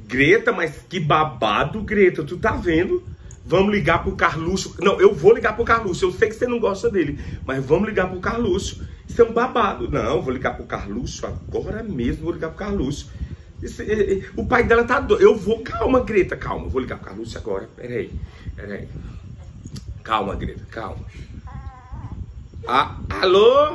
Greta, mas que babado, Greta, tu tá vendo? Vamos ligar pro Carluxo. Não, eu vou ligar pro Carluxo. Eu sei que você não gosta dele, mas vamos ligar pro Carluxo. Isso é um babado. Não, eu vou ligar pro Carluxo agora mesmo. Vou ligar pro Carluxo. O pai dela tá doido. Eu vou. Calma, Greta, calma. Eu vou ligar pro Carluxo agora. Peraí. Calma, Greta, calma. Alô?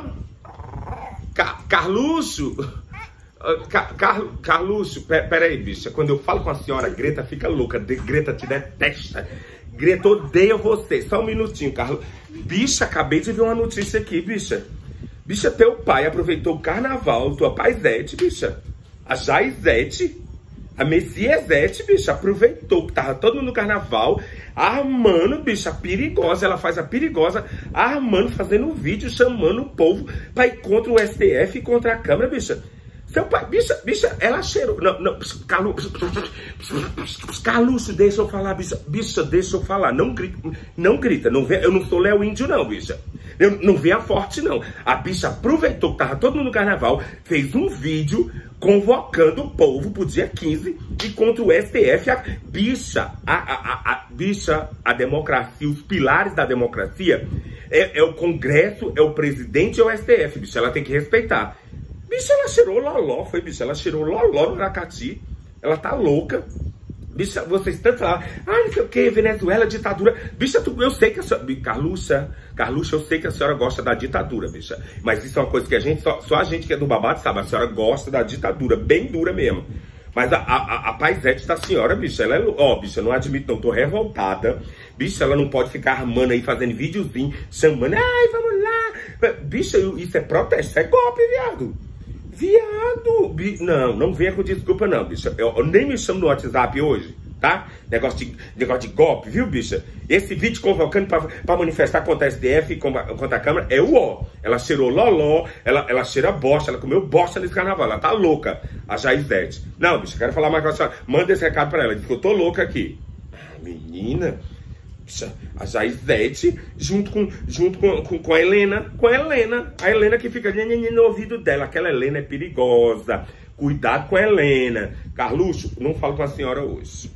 Carluxo? Carluxo, peraí, bicha. Quando eu falo com a senhora, Greta fica louca. Greta te detesta. Greta odeia você. Só um minutinho, Carluxo. Bicha, acabei de ver uma notícia aqui, bicha. Bicha, teu pai aproveitou o carnaval, tua paizete, bicha. A Jaizete, a Messiezete, bicha, aproveitou que tava todo mundo no carnaval, armando, bicha, perigosa. Ela faz a perigosa, armando, fazendo um vídeo, chamando o povo pra ir contra o STF e contra a Câmara, bicha. Seu pai, bicha, ela cheirou. Não, Carluxo, deixa eu falar, bicha, deixa eu falar. Não grita, não vê, eu não sou Léo Índio, não, bicha. Não venha forte, não. A bicha aproveitou que tava todo mundo no carnaval, fez um vídeo convocando o povo pro dia 15 e contra o STF. Bicha, a democracia, os pilares da democracia é o Congresso, é o presidente e o STF, bicha. Ela tem que respeitar. Bicha, ela cheirou loló, foi, bicha. Ela cheirou loló no Aracati. Ela tá louca. Bicha, vocês tanto falam, não sei o que, Venezuela, ditadura. Bicha, eu sei que a senhora... Carluxo, eu sei que a senhora gosta da ditadura, bicha. Mas isso é uma coisa que a gente, só a gente que é do babado sabe. A senhora gosta da ditadura, bem dura mesmo. Mas a paizete da senhora, bicha, ela é... bicha, não admito não, tô revoltada. Bicha, ela não pode ficar armando aí, fazendo videozinho, chamando, vamos lá. Bicha, isso é protesto, isso é golpe, viado. Não venha com desculpa não, bicha. Eu nem me chamo no WhatsApp hoje, tá? Negócio de golpe, viu, bicha? Esse vídeo convocando pra manifestar contra a STF e contra a Câmara é o ó. Ela cheirou loló, ela cheira bosta, ela comeu bosta nesse carnaval, ela tá louca, a Jaizete. Não, bicha, quero falar mais com a senhora. Manda esse recado pra ela, diz que eu tô louca aqui. Menina... A Jaizete junto com a Helena. A Helena que fica no ouvido dela. Aquela Helena é perigosa. Cuidado com a Helena. Carluxo, não falo com a senhora hoje.